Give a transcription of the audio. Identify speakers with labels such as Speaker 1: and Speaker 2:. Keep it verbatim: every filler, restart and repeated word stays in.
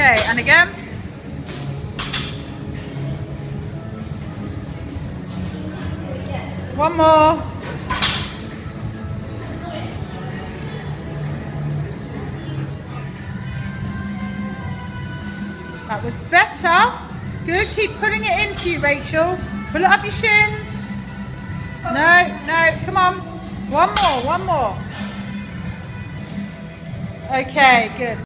Speaker 1: Okay, and again. One more. That was better. Good, keep pulling it into you, Rachel. Pull it up your shins. No, no, come on. One more, one more. Okay, good.